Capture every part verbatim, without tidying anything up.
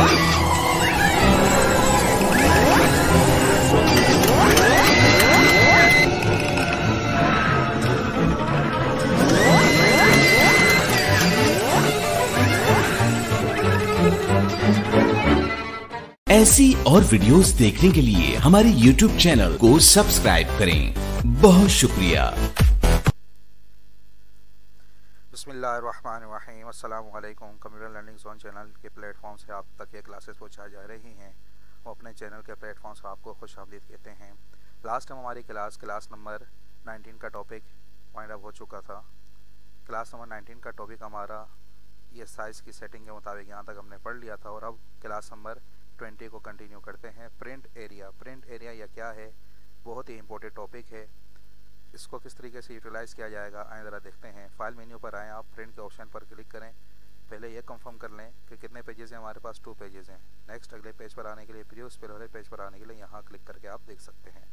ऐसी और वीडियोस देखने के लिए हमारे यूट्यूब चैनल को सब्सक्राइब करें। बहुत शुक्रिया। बिस्मिल्लाहिर्रहमानिर्रहीम। अस्सलामु अलैकुम। कंप्यूटर लर्निंग जोन चैनल के प्लेटफॉर्म से आप तक ये क्लासेस पहुंचाई जा रही हैं। वो अपने चैनल के प्लेटफॉर्म से आपको खुशामदीद कहते हैं। लास्ट टाइम हमारी क्लास क्लास नंबर नाइनटीन का टॉपिक वाइंड अप हो चुका था। क्लास नंबर नाइनटीन का टॉपिक हमारा ये साइज़ की सेटिंग के मुताबिक यहाँ तक हमने पढ़ लिया था और अब क्लास नंबर ट्वेंटी को कंटिन्यू करते हैं। Print area. प्रिंट एरिया या क्या है, बहुत ही इंपॉर्टेंट टॉपिक है। इसको किस तरीके से यूटिलाइज़ किया जाएगा आए ज़रा देखते हैं। फाइल मेन्यू पर आएँ, आप प्रिंट के ऑप्शन पर क्लिक करें। पहले ये कंफर्म कर लें कि कितने पेजेस हैं हमारे पास। टू पेजेस हैं। नेक्स्ट अगले पेज पर आने के लिए, प्रीवियस पहले पेज पर आने के लिए यहाँ क्लिक करके आप देख सकते हैं।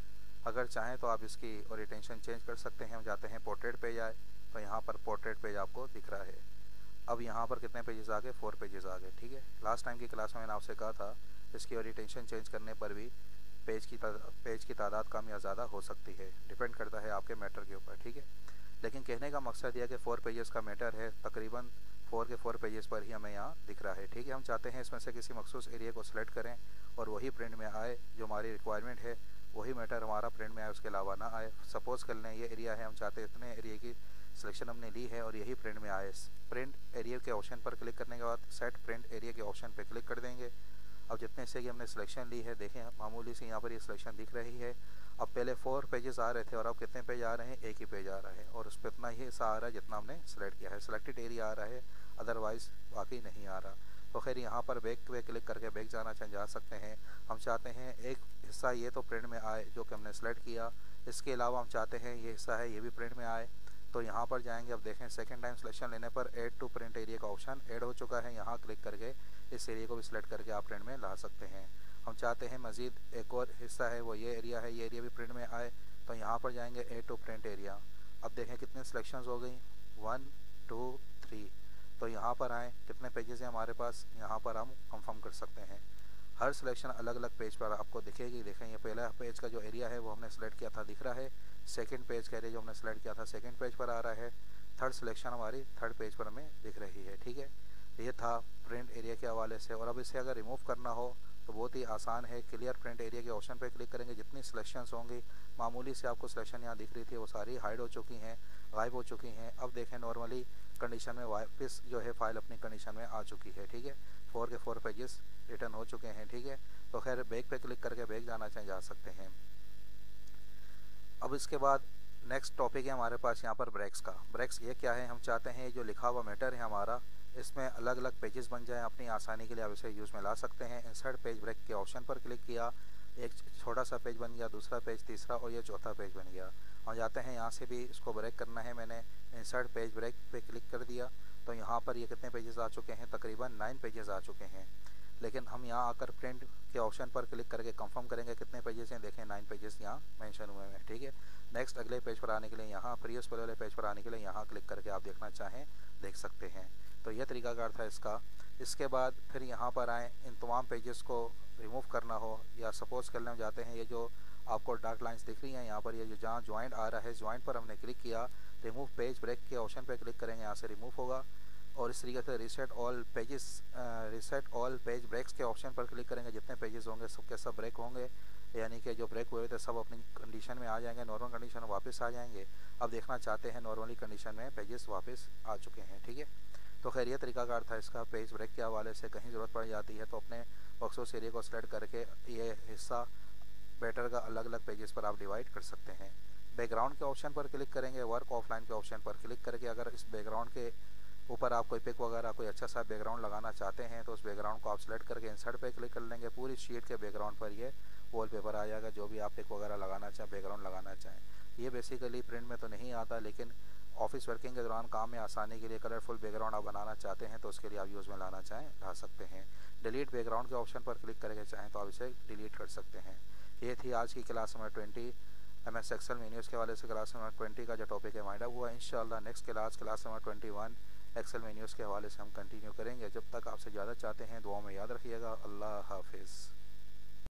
अगर चाहें तो आप इसकी ओरिएंटेशन चेंज कर सकते हैं। हम जाते हैं पोर्ट्रेट पेज आए तो यहाँ पर पोर्ट्रेट पेज आपको दिख रहा है। अब यहाँ पर कितने पेजेस आ गए, फोर पेजेस आ गए। ठीक है, लास्ट टाइम की क्लास में मैंने आपसे कहा था इसकी ओरिएंटेशन चेंज करने पर भी पेज की पेज की तादाद कम या ज़्यादा हो सकती है, डिपेंड करता है आपके मैटर के ऊपर। ठीक है, लेकिन कहने का मकसद यह कि फोर पेजेस का मैटर है, तकरीबन फोर के फोर पेजेस पर ही हमें यहाँ दिख रहा है। ठीक है, हम चाहते हैं इसमें से किसी मखसूस एरिया को सिलेक्ट करें और वही प्रिंट में आए जो हमारी रिक्वायरमेंट है, वही मैटर हमारा प्रिंट में आए, उसके अलावा ना आए। सपोज़ कर लें ये एरिया है, हम चाहते हैं इतने एरिया की सिलेक्शन हमने ली है और यही प्रिंट में आए। प्रिंट एरिया के ऑप्शन पर क्लिक करने के बाद सेट प्रिंट एरिया के ऑप्शन पर क्लिक कर देंगे। अब जितने से कि हमने सिलेक्शन ली है, देखें मामूली से यहाँ पर ये सिलेक्शन दिख रही है। अब पहले फोर पेजेस आ रहे थे और अब कितने पेज आ रहे हैं, एक ही पेज आ रहा है और उस पर इतना ही हिस्सा आ रहा है जितना हमने सेलेक्ट किया है। सिलेक्टेड एरिया आ रहा है, अदरवाइज बाकी नहीं आ रहा। तो खैर यहाँ पर बैक पे क्लिक करके बैक जाना चाह जा सकते हैं। हम चाहते हैं एक हिस्सा ये तो प्रिंट में आए जो कि हमने सेलेक्ट किया, इसके अलावा हम चाहते हैं ये हिस्सा है ये भी प्रिंट में आए। तो यहाँ पर जाएंगे। अब देखें सेकंड टाइम सिलेक्शन लेने पर ऐड टू प्रिंट एरिया का ऑप्शन ऐड हो चुका है। यहाँ क्लिक करके इस एरिया को भी सिलेक्ट करके आप प्रिंट में ला सकते हैं। हम चाहते हैं मज़ीद एक और हिस्सा है वो ये एरिया है, ये एरिया भी प्रिंट में आए, तो यहाँ पर जाएंगे ऐड टू प्रिंट एरिया। अब देखें कितने सिलेक्शंस हो गई, वन टू थ्री। तो यहाँ पर आएँ, कितने पेजेस हैं हमारे पास, यहाँ पर हम कंफर्म कर सकते हैं। हर सिलेक्शन अलग अलग पेज पर आपको दिखेगी। देखें ये पहला पेज का जो एरिया है वो हमने सेलेक्ट किया था, दिख रहा है। सेकंड पेज का एरिया जो हमने सेलेक्ट किया था सेकंड पेज पर आ रहा है। थर्ड सिलेक्शन हमारी थर्ड पेज पर हमें दिख रही है। ठीक है, ये था प्रिंट एरिया के हवाले से। और अब इसे अगर रिमूव करना हो तो बहुत ही आसान है। क्लियर प्रिंट एरिया के ऑप्शन पर क्लिक करेंगे। जितनी सिलेक्शंस होंगी, मामूली से आपको सिलेक्शन यहाँ दिख रही थी, वो सारी हाइड हो चुकी हैं, गायब हो चुकी हैं। अब देखें नॉर्मली कंडीशन में वापस जो है फाइल अपनी कंडीशन में आ चुकी है। ठीक है, फोर के फोर पेजेस रिटर्न हो चुके हैं। ठीक है, तो खैर बैक पे क्लिक करके बैक जाना चाहे जा सकते हैं। अब इसके बाद नेक्स्ट टॉपिक है हमारे पास यहाँ पर ब्रेक्स का। ब्रेक्स ये क्या है, हम चाहते हैं जो लिखा हुआ मैटर है हमारा, इसमें अलग अलग पेजेस बन जाएं। अपनी आसानी के लिए आप इसे यूज़ में ला सकते हैं। इंसर्ट पेज ब्रेक के ऑप्शन पर क्लिक किया, एक छोटा सा पेज बन गया, दूसरा पेज, तीसरा और ये चौथा पेज बन गया। और जाते हैं यहाँ से भी इसको ब्रेक करना है। मैंने इंसर्ट पेज ब्रेक पे क्लिक कर दिया तो यहाँ पर ये कितने पेजेस आ चुके हैं, तकरीबन नाइन पेजेस आ चुके हैं। लेकिन हम यहाँ आकर प्रिंट के ऑप्शन पर क्लिक करके कंफर्म करेंगे कितने पेजेस हैं। देखें नाइन पेजेस यहाँ मेंशन हुए हैं। ठीक है, नेक्स्ट अगले पेज पर आने के लिए यहाँ, प्रीवियस वाले पेज पर आने के लिए यहाँ क्लिक करके आप देखना चाहें देख सकते हैं। तो यह तरीकाकार था इसका। इसके बाद फिर यहाँ पर आएँ, इन तमाम पेजेस को रिमूव करना हो या सपोज करने में जाते हैं, ये जो आपको डार्क लाइंस दिख रही हैं यहाँ पर, ये जो जहाँ ज्वाइंट आ रहा है, ज्वाइंट पर हमने क्लिक किया, रिमूव पेज ब्रेक के ऑप्शन पर क्लिक करेंगे, यहाँ से रिमूव होगा। और इस तरीके से reset all pages reset all page breaks के ऑप्शन पर क्लिक करेंगे। जितने पेजेस होंगे सब के सब ब्रेक होंगे, यानी कि जो ब्रेक हुए थे सब अपनी कंडीशन में आ जाएंगे, नॉर्मल कंडीशन में वापस आ जाएंगे। अब देखना चाहते हैं नॉर्मली कंडीशन में पेजेस वापस आ चुके हैं। ठीक है, तो खैर ये तरीकाकार था इसका। पेज ब्रेक के हवाले से कहीं ज़रूरत पड़ जाती है तो अपने मखसूस एरिया को सेलेक्ट करके ये हिस्सा बेटर का अलग अलग पेजेस पर आप डिवाइड कर सकते हैं। बैकग्राउंड के ऑप्शन पर क्लिक करेंगे, वर्क ऑफलाइन के ऑप्शन पर क्लिक करके अगर इस बैकग्राउंड के ऊपर आप कोई पिक वगैरह कोई अच्छा सा बैकग्राउंड लगाना चाहते हैं तो उस बैकग्राउंड को आप सेलेक्ट करके इंसर्ट पे क्लिक कर लेंगे। पूरी शीट के बैकग्राउंड पर ये वॉलपेपर आ जाएगा, जो भी आप पिक वगैरह लगाना चाहें, बैकग्राउंड लगाना चाहें। ये बेसिकली प्रिंट में तो नहीं आता, लेकिन ऑफिस वर्किंग के दौरान काम में आसानी के लिए कलरफुल बैकग्राउंड आप बनाना चाहते हैं तो उसके लिए आप यूज़ में लाना चाहें ला सकते हैं। डिलीट बैकग्राउंड के ऑप्शन पर क्लिक करके चाहें तो आप इसे डिलीट कर सकते हैं। ये थी आज की class number twenty M S Excel menus के वाले से क्लास नंबर ट्वेंटी का जो टॉपिक है वाइंड अप हुआ। इंशाल्लाह next class class number twenty one Excel menus के हवाले से हम कंटिन्यू करेंगे। जब तक आपसे ज़्यादा चाहते हैं, दुआ में याद रखिएगा। अल्लाह हाफिज़।